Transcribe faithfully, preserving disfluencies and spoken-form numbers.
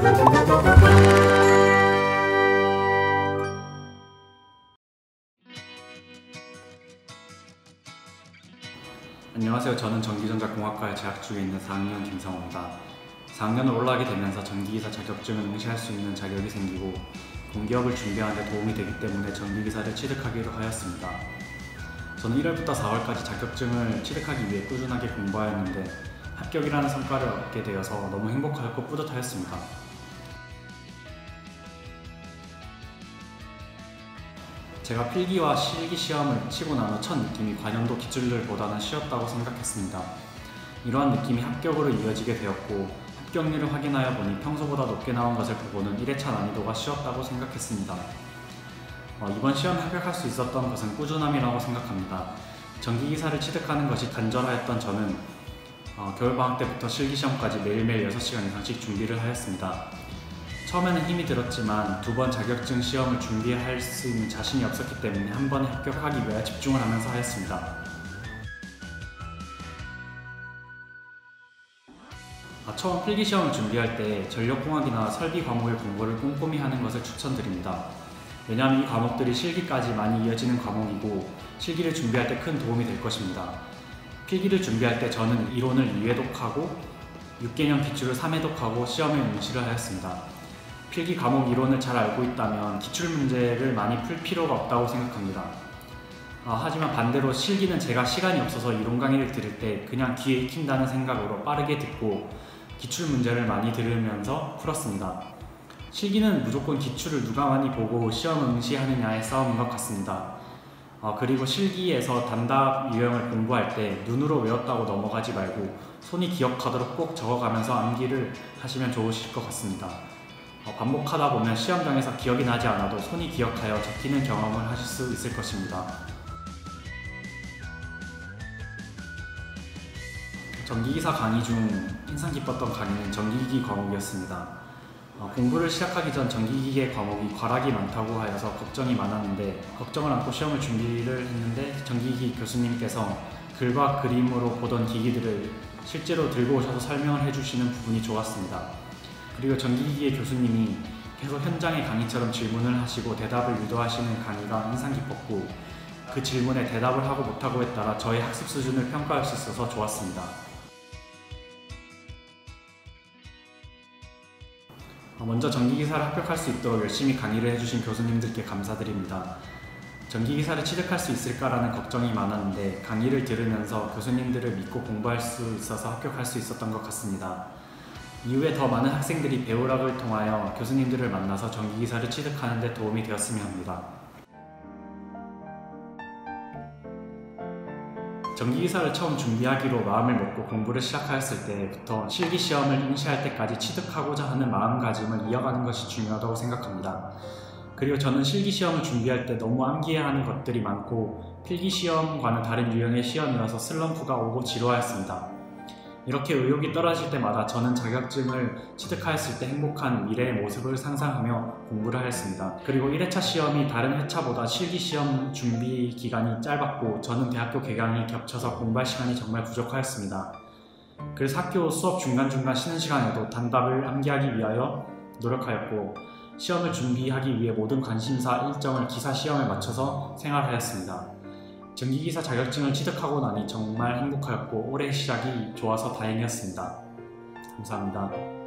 안녕하세요. 저는 전기전자공학과에 재학 중에 있는 사 학년 김성호입니다. 사 학년을 올라가게 되면서 전기기사 자격증을 응시할 수 있는 자격이 생기고 공기업을 준비하는 데 도움이 되기 때문에 전기기사를 취득하기로 하였습니다. 저는 일월부터 사월까지 자격증을 취득하기 위해 꾸준하게 공부하였는데 합격이라는 성과를 얻게 되어서 너무 행복하였고 뿌듯하였습니다. 제가 필기와 실기 시험을 치고 난 후 첫 느낌이 관연도 기출들보다는 쉬웠다고 생각했습니다. 이러한 느낌이 합격으로 이어지게 되었고 합격률을 확인하여 보니 평소보다 높게 나온 것을 보고는 일 회차 난이도가 쉬웠다고 생각했습니다. 어, 이번 시험에 합격할 수 있었던 것은 꾸준함이라고 생각합니다. 전기기사를 취득하는 것이 간절하였던 저는 어, 겨울방학 때부터 실기시험까지 매일매일 여섯 시간 이상씩 준비를 하였습니다. 처음에는 힘이 들었지만 두 번 자격증 시험을 준비할 수 있는 자신이 없었기 때문에 한 번에 합격하기 위해 집중을 하면서 하였습니다. 아, 처음 필기시험을 준비할 때 전력공학이나 설비 과목의 공부를 꼼꼼히 하는 것을 추천드립니다. 왜냐하면 이 과목들이 실기까지 많이 이어지는 과목이고 실기를 준비할 때 큰 도움이 될 것입니다. 필기를 준비할 때 저는 이론을 이 회독하고 육 개년 기출을 삼 회독하고 시험에 응시를 하였습니다. 필기 과목 이론을 잘 알고 있다면 기출문제를 많이 풀 필요가 없다고 생각합니다. 아, 하지만 반대로 실기는 제가 시간이 없어서 이론 강의를 들을 때 그냥 귀에 익힌다는 생각으로 빠르게 듣고 기출문제를 많이 들으면서 풀었습니다. 실기는 무조건 기출을 누가 많이 보고 시험 응시하느냐의 싸움인 것 같습니다. 아, 그리고 실기에서 단답 유형을 공부할 때 눈으로 외웠다고 넘어가지 말고 손이 기억하도록 꼭 적어가면서 암기를 하시면 좋으실 것 같습니다. 어, 반복하다 보면 시험장에서 기억이 나지 않아도 손이 기억하여 적히는 경험을 하실 수 있을 것입니다. 전기기사 강의 중 인상 깊었던 강의는 전기기기 과목이었습니다. 어, 공부를 시작하기 전 전기기계 과목이 과락이 많다고 하여서 걱정이 많았는데 걱정을 안고 시험을 준비를 했는데 전기기기 교수님께서 글과 그림으로 보던 기기들을 실제로 들고 오셔서 설명을 해주시는 부분이 좋았습니다. 그리고 전기기계 교수님이 계속 현장의 강의처럼 질문을 하시고 대답을 유도하시는 강의가 인상 깊었고 그 질문에 대답을 하고 못하고에 따라 저의 학습 수준을 평가할 수 있어서 좋았습니다. 먼저 전기기사를 합격할 수 있도록 열심히 강의를 해주신 교수님들께 감사드립니다. 전기기사를 취득할 수 있을까라는 걱정이 많았는데 강의를 들으면서 교수님들을 믿고 공부할 수 있어서 합격할 수 있었던 것 같습니다. 이후에 더 많은 학생들이 배우락을 통하여 교수님들을 만나서 전기기사를 취득하는 데 도움이 되었으면 합니다. 전기기사를 처음 준비하기로 마음을 먹고 공부를 시작하였을 때부터 실기시험을 응시할 때까지 취득하고자 하는 마음가짐을 이어가는 것이 중요하다고 생각합니다. 그리고 저는 실기시험을 준비할 때 너무 암기해야 하는 것들이 많고 필기시험과는 다른 유형의 시험이어서 슬럼프가 오고 지루하였습니다. 이렇게 의욕이 떨어질 때마다 저는 자격증을 취득하였을 때 행복한 미래의 모습을 상상하며 공부를 하였습니다. 그리고 일 회차 시험이 다른 회차보다 실기시험 준비 기간이 짧았고 저는 대학교 개강이 겹쳐서 공부할 시간이 정말 부족하였습니다. 그래서 학교 수업 중간중간 쉬는 시간에도 단답을 암기하기 위하여 노력하였고 시험을 준비하기 위해 모든 관심사 일정을 기사 시험에 맞춰서 생활하였습니다. 전기기사 자격증을 취득하고 나니 정말 행복하였고 올해 시작이 좋아서 다행이었습니다. 감사합니다.